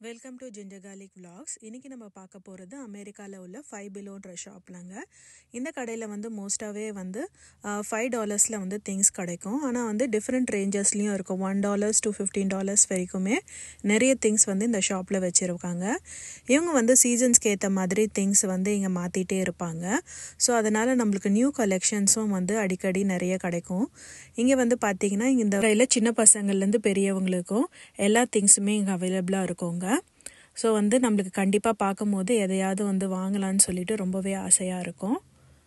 Welcome to ginger garlic vlogs. இன்றைக்கி நம்ம பார்க்க போகிறது அமெரிக்காவில் உள்ள 5 பிலோன்ற ஷாப்லாங்க. இந்த கடையில் வந்து மோஸ்ட்டாகவே வந்து $5 வந்து திங்ஸ் கிடைக்கும். ஆனால் வந்து டிஃப்ரெண்ட் ரேஞ்சஸ்லேயும் இருக்கும். $1 to $15 வரைக்குமே நிறைய திங்ஸ் வந்து இந்த ஷாப்பில் வச்சுருக்காங்க. இவங்க வந்து சீசன்ஸ்க்கு ஏற்ற மாதிரி திங்ஸ் வந்து இங்கே மாற்றிட்டே இருப்பாங்க. ஸோ அதனால் நம்மளுக்கு நியூ கலெக்ஷன்ஸும் வந்து அடிக்கடி நிறைய கிடைக்கும். இங்கே வந்து பார்த்திங்கன்னா இந்த கடையில் சின்ன பசங்கள்லேருந்து பெரியவங்களுக்கும் எல்லா திங்ஸுமே இங்கே அவைலபிளாக இருக்குங்க. ஸோ வந்து நம்மளுக்கு கண்டிப்பாக பார்க்கும்போது எதையாவது வந்து வாங்கலான்னு சொல்லிட்டு ரொம்பவே ஆசையாக இருக்கும்.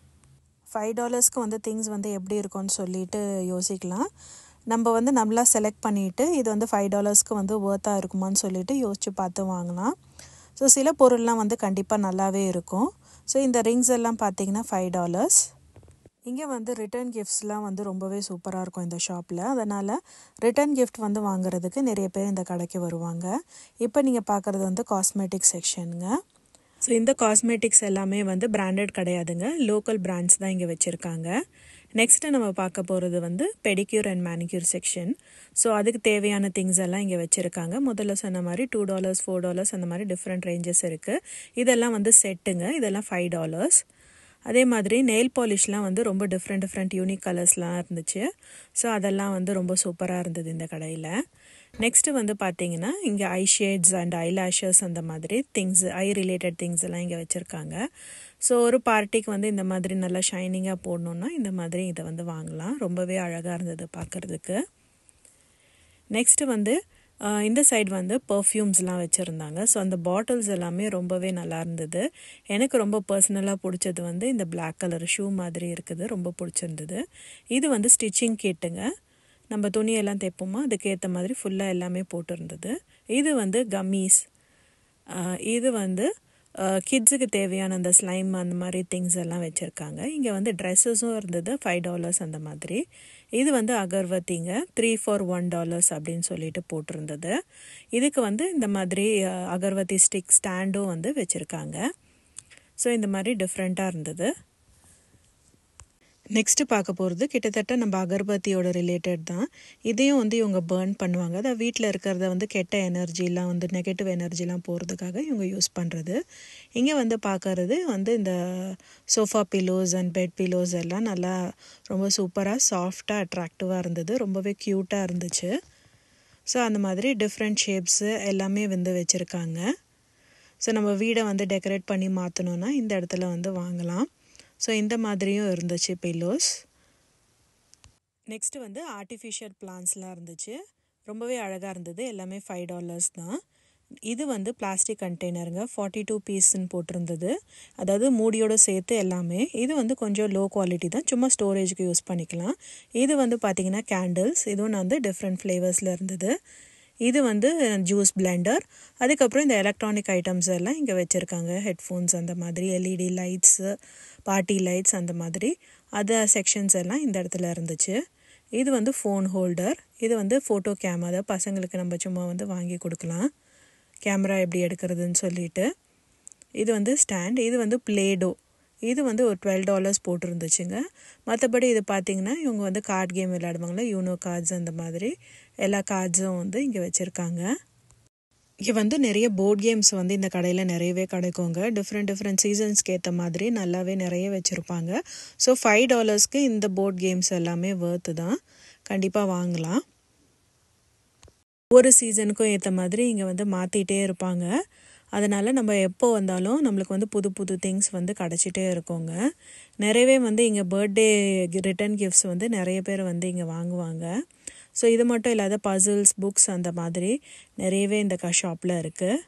$5க்கு வந்து திங்ஸ் வந்து எப்படி இருக்கும்னு சொல்லிட்டு யோசிக்கலாம். நம்ம வந்து நம்மளா செலக்ட் பண்ணிவிட்டு இது வந்து $5க்கு வந்து ஒர்த்தாக இருக்குமான்னு சொல்லிட்டு யோசித்து பார்த்து வாங்கலாம். ஸோ சில பொருள்லாம் வந்து கண்டிப்பாக நல்லாவே இருக்கும். ஸோ இந்த ரிங்ஸ் எல்லாம் பார்த்திங்கன்னா $5. இங்கே வந்து ரிட்டர்ன் கிஃப்ட்ஸ்லாம் வந்து ரொம்பவே சூப்பராக இருக்கும் இந்த ஷாப்பில். அதனால் ரிட்டர்ன் கிஃப்ட் வந்து வாங்குறதுக்கு நிறைய பேர் இந்த கடைக்கு வருவாங்க. இப்போ நீங்கள் பார்க்குறது வந்து காஸ்மெட்டிக் செக்ஷனுங்க. ஸோ இந்த காஸ்மெட்டிக்ஸ் எல்லாமே வந்து பிராண்டட் கிடையாதுங்க, லோக்கல் பிராண்ட்ஸ் தான் இங்கே வச்சுருக்காங்க. நெக்ஸ்ட்டு நம்ம பார்க்க போகிறது வந்து pedicure and manicure section. So அதுக்கு தேவையான திங்ஸ் எல்லாம் இங்கே வச்சுருக்காங்க. முதல்ல சொன்ன மாதிரி $2, $4 அந்த மாதிரி டிஃப்ரெண்ட் ரேஞ்சஸ் இருக்குது. இதெல்லாம் வந்து செட்டுங்க, இதெல்லாம் $5. அதே மாதிரி நெயில் பாலிஷ்லாம் வந்து ரொம்ப டிஃப்ரெண்ட் யூனிக் கலர்ஸ்லாம் இருந்துச்சு. ஸோ அதெல்லாம் வந்து ரொம்ப சூப்பராக இருந்தது இந்த கடையில். நெக்ஸ்ட்டு வந்து பார்த்திங்கன்னா இங்கே eye shades and eye lashes அந்த மாதிரி திங்ஸ், ஐ ரிலேட்டட் திங்ஸ் எல்லாம் இங்கே வச்சுருக்காங்க. ஸோ ஒரு பார்ட்டிக்கு வந்து இந்த மாதிரி நல்லா ஷைனிங்காக போடணுன்னா இந்த மாதிரி இதை வந்து வாங்கலாம். ரொம்பவே அழகாக இருந்தது பார்க்குறதுக்கு. நெக்ஸ்ட்டு வந்து இந்த சைடு வந்து பர்ஃப்யூம்ஸ்லாம் வச்சுருந்தாங்க. ஸோ அந்த பாட்டில்ஸ் எல்லாமே ரொம்பவே நல்லா இருந்தது. எனக்கு ரொம்ப பர்சனலாக பிடிச்சது வந்து இந்த பிளாக் கலர் ஷூ மாதிரி இருக்குது, ரொம்ப பிடிச்சிருந்தது. இது வந்து ஸ்டிச்சிங் கிட்டுங்க, நம்ம துணியெல்லாம் தைப்போமா அதுக்கேற்ற மாதிரி ஃபுல்லாக எல்லாமே போட்டிருந்தது. இது வந்து கம்மீஸ், இது வந்து கிட்ஸுக்கு தேவையான அந்த ஸ்லைம் அந்த மாதிரி திங்ஸ் எல்லாம் வச்சுருக்காங்க. இங்கே வந்து ட்ரெஸ்ஸஸும் இருந்தது, $5 அந்த மாதிரி. இது வந்து அகர்வத்திங்க, 3 for $1 அப்படின்னு சொல்லிட்டு போட்டிருந்தது. இதுக்கு வந்து இந்த மாதிரி அகர்வத்தி ஸ்டிக் ஸ்டாண்டும் வந்து வச்சுருக்காங்க. ஸோ இந்த மாதிரி டிஃப்ரெண்ட்டாக இருந்தது. நெக்ஸ்ட்டு பார்க்க போகிறது கிட்டத்தட்ட நம்ம அகர்பத்தியோட ரிலேட்டட் தான். இதையும் வந்து இவங்க பர்ன் பண்ணுவாங்க. அதாவது வீட்டில் இருக்கிறத வந்து கெட்ட எனர்ஜிலாம் வந்து நெகட்டிவ் எனர்ஜிலாம் போகிறதுக்காக இவங்க யூஸ் பண்ணுறது. இங்கே வந்து பார்க்கறது வந்து இந்த sofa pillows and bed pillows எல்லாம் நல்லா ரொம்ப சூப்பராக சாஃப்டாக அட்ராக்டிவாக இருந்தது, ரொம்பவே க்யூட்டாக இருந்துச்சு. ஸோ அந்த மாதிரி டிஃப்ரெண்ட் ஷேப்ஸு எல்லாமே வந்து வச்சுருக்காங்க. ஸோ நம்ம வீடை வந்து டெக்கரேட் பண்ணி மாற்றணுன்னா இந்த இடத்துல வந்து வாங்கலாம். ஸோ இந்த மாதிரியும் இருந்துச்சு பில்லோஸ். நெக்ஸ்ட்டு வந்து ஆர்டிஃபிஷியல் பிளான்ஸ்லாம் இருந்துச்சு, ரொம்பவே அழகாக இருந்தது. எல்லாமே $5 தான். இது வந்து பிளாஸ்டிக் கண்டெய்னருங்க, 42 பீஸ்ன்னு போட்டிருந்தது, அதாவது மூடியோடு சேர்த்து எல்லாமே. இது வந்து கொஞ்சம் லோ குவாலிட்டி தான், சும்மா ஸ்டோரேஜுக்கு யூஸ் பண்ணிக்கலாம். இது வந்து பார்த்திங்கன்னா கேண்டில்ஸ், இதுவும் வந்து டிஃப்ரெண்ட் ஃப்ளேவர்ஸில் இருந்தது. இது வந்து ஜூஸ் பிளெண்டர். அதுக்கப்புறம் இந்த எலக்ட்ரானிக் ஐட்டம்ஸ் எல்லாம் இங்கே வச்சுருக்காங்க, ஹெட்ஃபோன்ஸ் அந்த மாதிரி, எல்இடி லைட்ஸு, பார்ட்டி லைட்ஸ் அந்த மாதிரி அதர் செக்ஷன்ஸ் எல்லாம் இந்த இடத்துல இருந்துச்சு. இது வந்து ஃபோன் ஹோல்டர், இது வந்து ஃபோட்டோ கேமரா, பசங்களுக்கு நம்ம சும்மா வந்து வாங்கி கொடுக்கலாம் கேமரா எப்படி எடுக்கிறதுன்னு சொல்லிட்டு. இது வந்து ஸ்டாண்ட், இது வந்து பிளேடோ, இது வந்து ஒரு $12 போட்டிருந்துச்சுங்க. மற்றபடி இது பார்த்திங்கன்னா இவங்க வந்து கார்டு கேம் விளையாடுவாங்களே, யூனோ கார்ட்ஸ் அந்த மாதிரி எல்லா கார்ட்ஸும் வந்து இங்கே வச்சுருக்காங்க. இங்கே வந்து நிறைய போர்ட் கேம்ஸ் வந்து இந்த கடையில் நிறையவே கிடைக்குங்க. டிஃப்ரெண்ட் சீசன்ஸ்க்கு ஏற்ற மாதிரி நல்லாவே நிறைய வச்சுருப்பாங்க. ஸோ $5க்கு இந்த போர்ட் கேம்ஸ் எல்லாமே ஒர்த்து தான், கண்டிப்பாக வாங்கலாம். ஒவ்வொரு சீசனுக்கும் ஏற்ற மாதிரி இங்கே வந்து மாற்றிட்டே இருப்பாங்க. அதனால் நம்ம எப்போ வந்தாலும் நம்மளுக்கு வந்து புது திங்ஸ் வந்து கிடச்சிட்டே இருக்குங்க. நிறையவே வந்து இங்கே பர்த்டே ரிட்டர்ன் கிஃப்ட்ஸ் வந்து நிறைய பேர் வந்து இங்கே வாங்குவாங்க. ஸோ இது மட்டும் இல்லாத பசில்ஸ், புக்ஸ் அந்த மாதிரி நிறையவே இந்த ஷாப்பில் இருக்குது.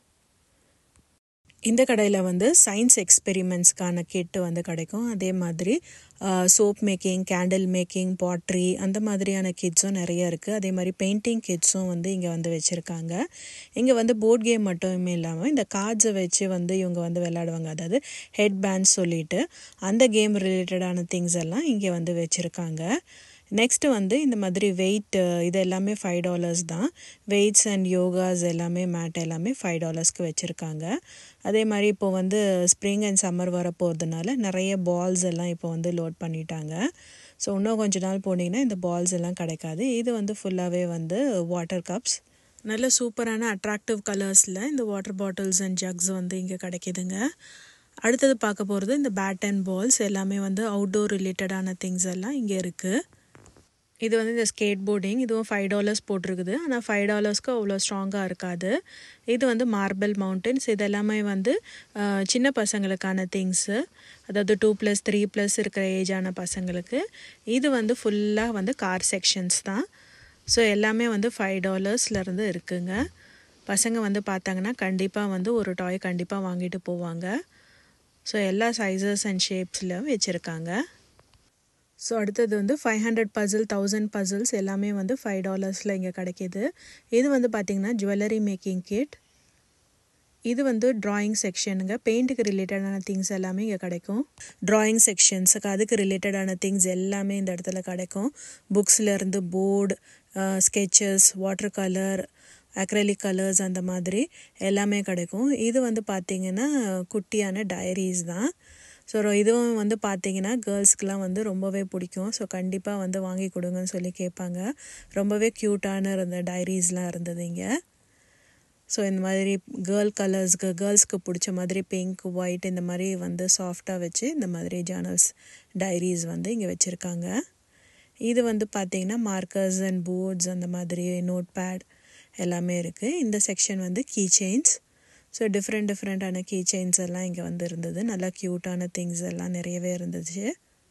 இந்த கடையில் வந்து சயின்ஸ் எக்ஸ்பெரிமெண்ட்ஸ்க்கான கிட்டு வந்து கிடைக்கும். அதே மாதிரி soap making, candle making, pottery அந்த மாதிரியான கிட்ஸும் நிறைய இருக்குது. அதே மாதிரி பெயிண்டிங் கிட்ஸும் வந்து இங்கே வந்து வச்சுருக்காங்க. இங்கே வந்து போர்ட் கேம் மட்டுமே இல்லாமல் இந்த கார்ட்ஸை வச்சு வந்து இவங்க வந்து விளையாடுவாங்க, அதாவது ஹெட் பேண்ட்ஸ் சொல்லிட்டு அந்த கேம் ரிலேட்டடான திங்ஸ் எல்லாம் இங்கே வந்து வச்சுருக்காங்க. நெக்ஸ்ட்டு வந்து இந்த மாதிரி வெயிட், இது எல்லாமே $5 தான். வெயிட்ஸ் அண்ட் யோகாஸ் எல்லாமே, மேட் எல்லாமே $5க்கு வச்சுருக்காங்க. அதே மாதிரி இப்போது வந்து ஸ்ப்ரிங் அண்ட் சம்மர் வர போகிறதுனால நிறைய பால்ஸ் எல்லாம் இப்போ வந்து லோட் பண்ணிட்டாங்க. ஸோ இன்னும் கொஞ்ச நாள் போனீங்கன்னா இந்த பால்ஸ் எல்லாம் கிடைக்காது. இது வந்து ஃபுல்லாகவே வந்து வாட்டர் கப்ஸ், நல்ல சூப்பரான அட்ராக்டிவ் கலர்ஸில் இந்த வாட்டர் பாட்டில்ஸ் அண்ட் ஜக்ஸ் வந்து இங்கே கிடைக்கிதுங்க. அடுத்தது பார்க்க போகிறது இந்த பேட் அண்ட் பால்ஸ் எல்லாமே வந்து அவுட்டோர் ரிலேட்டடான திங்ஸ் எல்லாம் இங்கே இருக்குது. இது வந்து இந்த ஸ்கேட் போர்டிங், இதுவும் $5 போட்டிருக்குது. ஆனால் $5க்கு அவ்வளோ ஸ்ட்ராங்காக இருக்காது. இது வந்து மார்பிள் மவுண்டன்ஸ், இது எல்லாமே வந்து சின்ன பசங்களுக்கான திங்ஸு, அதாவது 2+, 3+ இருக்கிற ஏஜான பசங்களுக்கு. இது வந்து ஃபுல்லாக வந்து கார் செக்ஷன்ஸ் தான். ஸோ எல்லாமே வந்து $5லேருந்து இருக்குங்க. பசங்க வந்து பார்த்தாங்கன்னா கண்டிப்பாக வந்து ஒரு டாய் கண்டிப்பாக வாங்கிட்டு போவாங்க. ஸோ எல்லா சைஸஸ் அண்ட் ஷேப்ஸில் வச்சுருக்காங்க. ஸோ அடுத்தது வந்து 500 பசில், 1000 பசில்ஸ் எல்லாமே வந்து $5 இங்கே கிடைக்கிது. இது வந்து பார்த்திங்கன்னா ஜுவல்லரி மேக்கிங் கிட். இது வந்து ட்ராயிங் செக்ஷனுங்க. பெயிண்ட்டுக்கு ரிலேட்டடான திங்ஸ் எல்லாமே இங்கே கிடைக்கும். ட்ராயிங் செக்ஷன்ஸுக்கு அதுக்கு ரிலேட்டடான திங்ஸ் எல்லாமே இந்த இடத்துல கிடைக்கும். புக்ஸ்லேருந்து board, sketches, water colour, acrylic colours அந்த மாதிரி எல்லாமே கிடைக்கும். இது வந்து பார்த்திங்கன்னா குட்டியான டைரிஸ் தான். ஸோ இதுவும் வந்து பார்த்திங்கன்னா கேர்ள்ஸ்க்கெலாம் வந்து ரொம்பவே பிடிக்கும். ஸோ கண்டிப்பாக வந்து வாங்கி கொடுங்கன்னு சொல்லி கேட்பாங்க. ரொம்பவே க்யூட்டான இருந்த டைரிஸ்லாம் இருந்தது இங்கே. ஸோ இந்த மாதிரி கேர்ள்ஸ்க்கு பிடிச்ச மாதிரி பிங்க், ஒயிட் இந்த மாதிரி வந்து சாஃப்டாக வச்சு இந்த மாதிரி ஜேர்னல்ஸ், டைரிஸ் வந்து இங்கே வச்சுருக்காங்க. இது வந்து பார்த்திங்கன்னா மார்க்கர்ஸ் அண்ட் போர்ட்ஸ் அந்த மாதிரி நோட் பேட் எல்லாமே இருக்குது. இந்த செக்ஷன் வந்து கீ செயின்ஸ். ஸோ டிஃப்ரெண்ட்டான கீ செயின்ஸ் எல்லாம் இங்கே வந்து இருந்தது. நல்லா க்யூட்டான திங்ஸ் எல்லாம் நிறையவே இருந்துச்சு.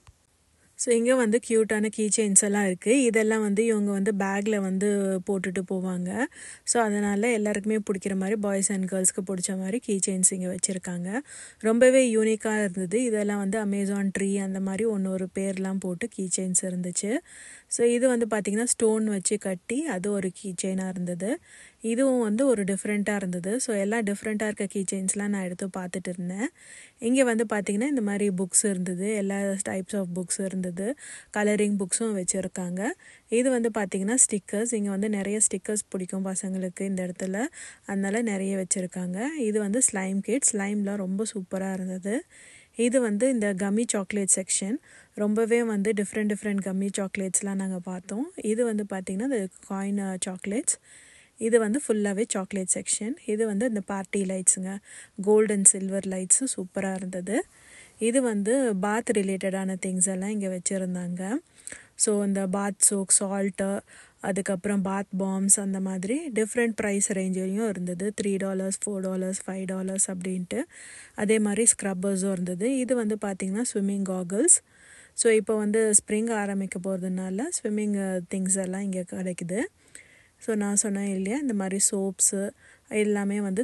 ஸோ இங்கே வந்து க்யூட்டான கீ செயின்ஸ் எல்லாம் இருக்குது. இதெல்லாம் வந்து இவங்க வந்து பேக்கில் வந்து போட்டுட்டு போவாங்க. ஸோ அதனால் எல்லாருக்குமே பிடிக்கிற மாதிரி பாய்ஸ் அண்ட் கேர்ள்ஸ்க்கு பிடிச்ச மாதிரி கீ செயின்ஸ் இங்கே வச்சுருக்காங்க. ரொம்பவே யூனிக்காக இருந்தது. இதெல்லாம் வந்து அமேசான் ட்ரீ அந்த மாதிரி ஒரு பேர்லாம் போட்டு கீ செயின்ஸ் இருந்துச்சு. ஸோ இது வந்து பார்த்திங்கன்னா ஸ்டோன் வச்சு கட்டி அது ஒரு கீ செயினாக இருந்தது. இதுவும் வந்து ஒரு டிஃப்ரெண்ட்டாக இருந்தது. ஸோ எல்லாம் டிஃப்ரெண்ட்டாக இருக்க கீ செயின்ஸ்லாம் நான் எடுத்து பார்த்துட்டு இருந்தேன். இங்கே வந்து பார்த்திங்கன்னா இந்த மாதிரி புக்ஸ் இருந்தது. எல்லா டைப்ஸ் ஆஃப் புக்ஸ் இருந்தது. கலரிங் புக்ஸும் வச்சுருக்காங்க. இது வந்து பார்த்திங்கன்னா ஸ்டிக்கர்ஸ். இங்கே வந்து நிறைய ஸ்டிக்கர்ஸ் பிடிக்கும் பசங்களுக்கு இந்த இடத்துல, அதனால் நிறைய வச்சுருக்காங்க. இது வந்து ஸ்லைம் கிட். ஸ்லைம்லாம் ரொம்ப சூப்பராக இருந்தது. இது வந்து இந்த கம்மி சாக்லேட் செக்ஷன். ரொம்பவே வந்து டிஃப்ரெண்ட் கம்மி சாக்லேட்ஸ்லாம் நாங்கள் பார்த்தோம். இது வந்து பார்த்திங்கன்னா இந்த காயின் சாக்லேட்ஸ். இது வந்து ஃபுல்லாகவே சாக்லேட் செக்ஷன். இது வந்து இந்த பார்ட்டி லைட்ஸுங்க, கோல்டு அண்ட் சில்வர் லைட்ஸு சூப்பராக இருந்தது. இது வந்து பாத் ரிலேட்டடான திங்ஸ் எல்லாம் இங்கே வச்சுருந்தாங்க. ஸோ இந்த பாத் சோக், சால்ட்டு, அதுக்கப்புறம் பாத் பாம்ஸ் அந்த மாதிரி டிஃப்ரெண்ட் ப்ரைஸ் ரேஞ்சிலையும் இருந்தது. $3, $4, $5 அப்படின்ட்டு. அதே மாதிரி ஸ்க்ரப்பர்ஸும் இருந்தது. இது வந்து பார்த்திங்கன்னா ஸ்விம்மிங் காகல்ஸ். ஸோ இப்போ வந்து ஸ்ப்ரிங் ஆரம்பிக்க போகிறதுனால ஸ்விம்மிங் திங்ஸ் எல்லாம் இங்கே கிடைக்குது. ஸோ நான் சொன்னேன் இல்லையா, இந்த மாதிரி சோப்ஸு எல்லாமே வந்து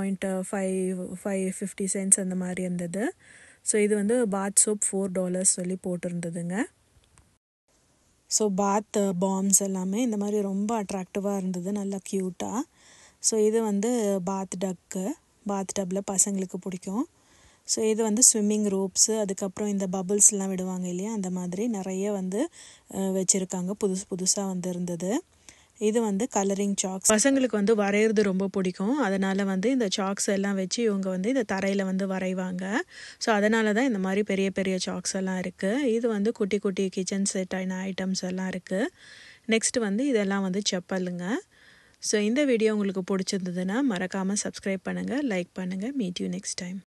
3.50 cents அந்த மாதிரி இருந்தது. ஸோ இது வந்து பாத் சோப் $4 சொல்லி போட்டிருந்ததுங்க. ஸோ பாத் பாம்ஸ் எல்லாமே இந்த மாதிரி ரொம்ப அட்ராக்டிவாக இருந்தது, நல்லா க்யூட்டாக. ஸோ இது வந்து பாத் டப்பில் பசங்களுக்கு பிடிக்கும். ஸோ இது வந்து ஸ்விம்மிங் ரோப்ஸு, அதுக்கப்புறம் இந்த பபுள்ஸ்லாம் விடுவாங்க இல்லையா, அந்த மாதிரி நிறைய வந்து வச்சுருக்காங்க. புதுசாக வந்து இருந்தது. இது வந்து கலரிங் சாக்ஸ். பசங்களுக்கு வந்து வரைகிறது ரொம்ப பிடிக்கும். அதனால் வந்து இந்த சாக்ஸ் எல்லாம் வச்சு இவங்க வந்து இந்த தரையில் வந்து வரைவாங்க. ஸோ அதனால தான் இந்த மாதிரி பெரிய பெரிய சாக்ஸ் எல்லாம் இருக்குது. இது வந்து குட்டி குட்டி கிச்சன் செட் ஐட்டம்ஸ் எல்லாம் இருக்குது. நெக்ஸ்ட்டு வந்து இதெல்லாம் வந்து செப்பலுங்க. ஸோ இந்த வீடியோ உங்களுக்கு பிடிச்சிருந்ததுன்னா மறக்காமல் சப்ஸ்கிரைப் பண்ணுங்கள், லைக் பண்ணுங்கள். Meet you next time.